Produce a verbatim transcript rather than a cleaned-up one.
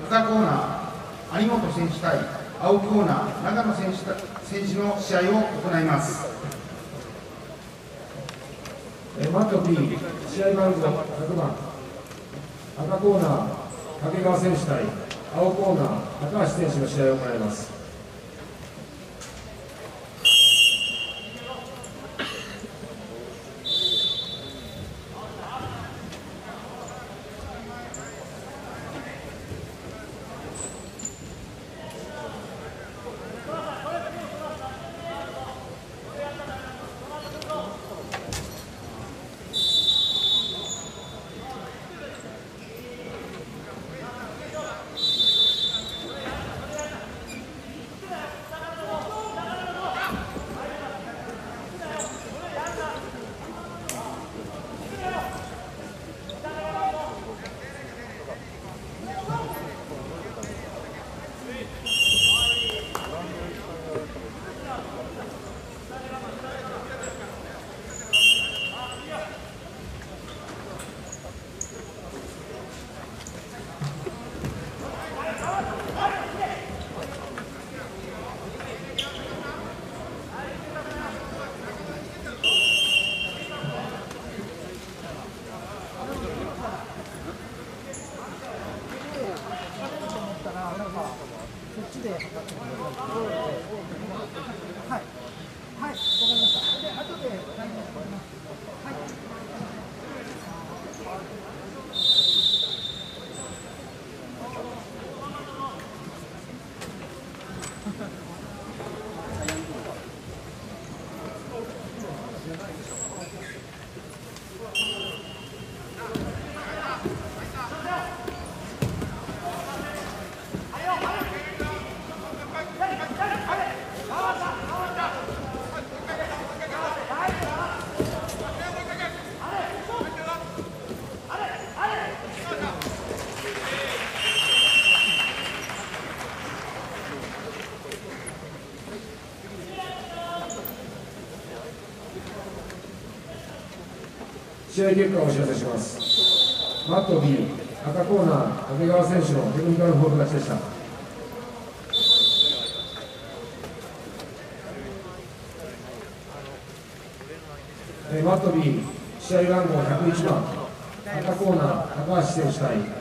赤コーナー、有本選手対青コーナー、長野選手選手の試合を行います。 マット B、試合番号ひゃくばん、赤コーナー、掛川選手対青コーナー、高橋選手の試合を行います。試合結果をお知らせします。マット B、赤コーナー、掛川選手のテクニカルフォール勝ちでした。マット B、試合番号ひゃくいちばん、赤コーナー、高橋選手対